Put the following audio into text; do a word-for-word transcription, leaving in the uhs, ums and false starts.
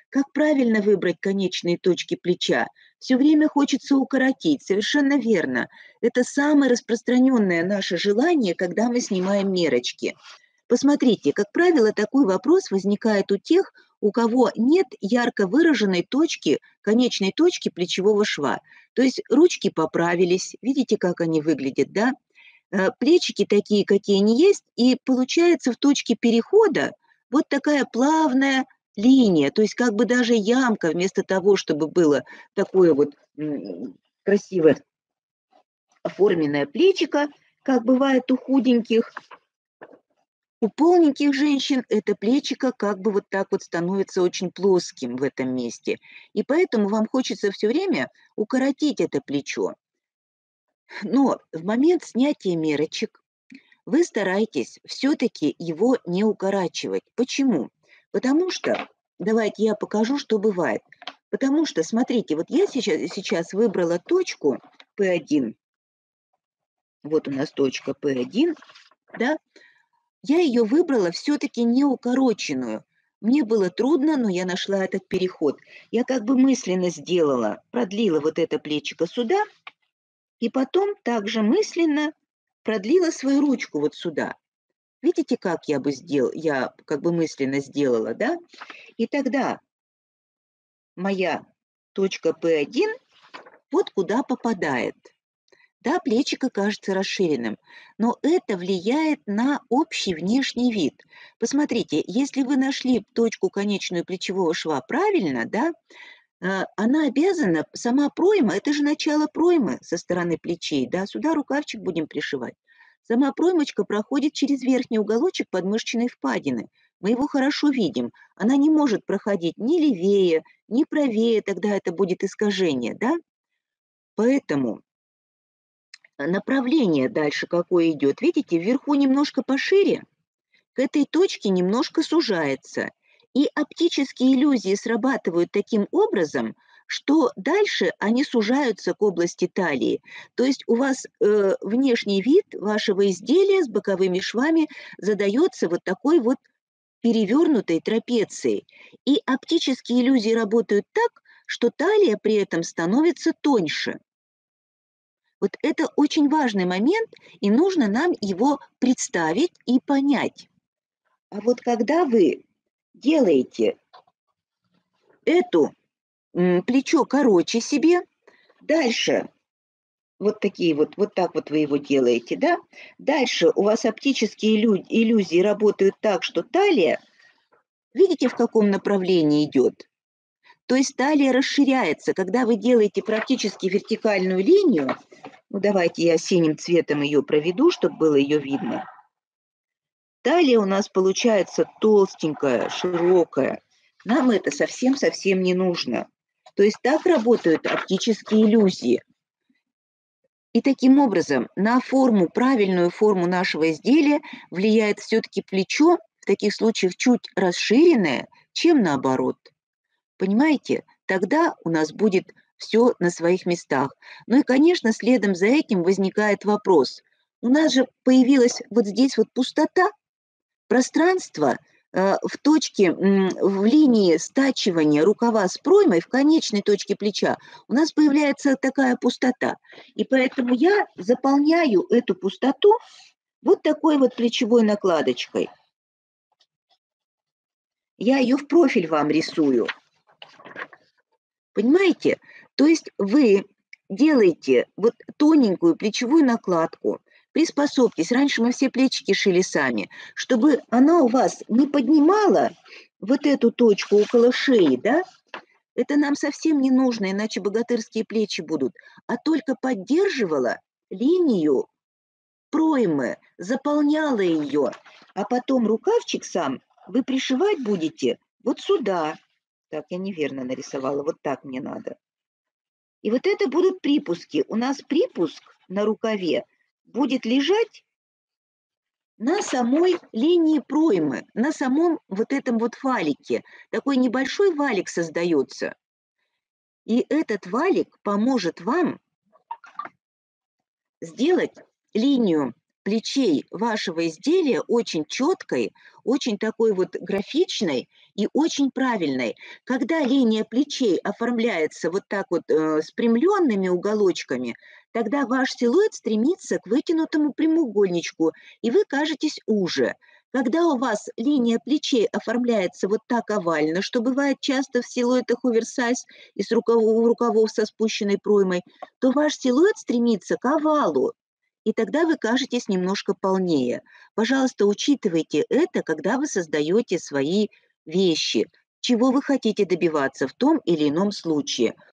Как правильно выбрать конечные точки плеча? Все время хочется укоротить, совершенно верно. Это самое распространенное наше желание, когда мы снимаем мерочки. Посмотрите, как правило, такой вопрос возникает у тех, у кого нет ярко выраженной точки, конечной точки плечевого шва. То есть ручки поправились, видите, как они выглядят, да? Э, Плечики такие, какие они есть, и получается в точке перехода вот такая плавная линия, то есть как бы даже ямка, вместо того, чтобы было такое вот м, красивое оформленное плечико, как бывает у худеньких, у полненьких женщин это плечико как бы вот так вот становится очень плоским в этом месте. И поэтому вам хочется все время укоротить это плечо. Но в момент снятия мерочек вы стараетесь все-таки его не укорачивать. Почему? Потому что, давайте я покажу, что бывает. Потому что, смотрите, вот я сейчас, сейчас выбрала точку P один. Вот у нас точка P один, да, я ее выбрала все-таки не укороченную. Мне было трудно, но я нашла этот переход. Я как бы мысленно сделала, продлила вот это плечико сюда, и потом также мысленно продлила свою ручку вот сюда. Видите, как я бы сделал, я как бы мысленно сделала, да? И тогда моя точка P один вот куда попадает. Да, плечико кажется расширенным, но это влияет на общий внешний вид. Посмотрите, если вы нашли точку конечную плечевого шва правильно, да, э, она обязана, сама пройма, это же начало проймы со стороны плечей, да, сюда рукавчик будем пришивать. Сама проймочка проходит через верхний уголочек подмышечной впадины. Мы его хорошо видим. Она не может проходить ни левее, ни правее, тогда это будет искажение, да. Поэтому направление дальше какое идет. Видите, вверху немножко пошире, к этой точке немножко сужается. И оптические иллюзии срабатывают таким образом, что дальше они сужаются к области талии. То есть у вас э, внешний вид вашего изделия с боковыми швами задается вот такой вот перевернутой трапецией. И оптические иллюзии работают так, что талия при этом становится тоньше. Вот это очень важный момент, и нужно нам его представить и понять. А вот когда вы делаете эту м, плечо короче себе, дальше вот такие вот, вот так вот вы его делаете, да? Дальше у вас оптические иллю- иллюзии работают так, что талия, видите, в каком направлении идет? То есть талия расширяется. Когда вы делаете практически вертикальную линию, ну давайте я синим цветом ее проведу, чтобы было ее видно. Талия у нас получается толстенькая, широкая. Нам это совсем-совсем не нужно. То есть так работают оптические иллюзии. И таким образом на форму, правильную форму нашего изделия влияет все-таки плечо, в таких случаях чуть расширенное, чем наоборот. Понимаете? Тогда у нас будет все на своих местах. Ну и, конечно, следом за этим возникает вопрос. У нас же появилась вот здесь вот пустота, пространство э, в точке, м, в линии стачивания рукава с проймой в конечной точке плеча у нас появляется такая пустота. И поэтому я заполняю эту пустоту вот такой вот плечевой накладочкой. Я ее в профиль вам рисую. Понимаете? То есть вы делаете вот тоненькую плечевую накладку, приспособьтесь, раньше мы все плечики шили сами, чтобы она у вас не поднимала вот эту точку около шеи, да? Это нам совсем не нужно, иначе богатырские плечи будут, а только поддерживала линию проймы, заполняла ее, а потом рукавчик сам вы пришивать будете вот сюда. Так, я неверно нарисовала, вот так мне надо. И вот это будут припуски. У нас припуск на рукаве будет лежать на самой линии проймы, на самом вот этом вот валике. Такой небольшой валик создается. И этот валик поможет вам сделать линию плечей вашего изделия очень четкой, очень такой вот графичной и очень правильной. Когда линия плечей оформляется вот так вот э, спрямленными уголочками, тогда ваш силуэт стремится к вытянутому прямоугольничку, и вы кажетесь уже. Когда у вас линия плечей оформляется вот так овально, что бывает часто в силуэтах оверсайз и с рукавов, рукавов со спущенной проймой, то ваш силуэт стремится к овалу, и тогда вы кажетесь немножко полнее. Пожалуйста, учитывайте это, когда вы создаете свои вещи. Чего вы хотите добиваться в том или ином случае.